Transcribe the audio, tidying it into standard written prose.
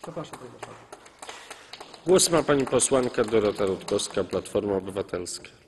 Zapraszam, panie marszałku. Głos ma pani posłanka Dorota Rutkowska, Platforma Obywatelska.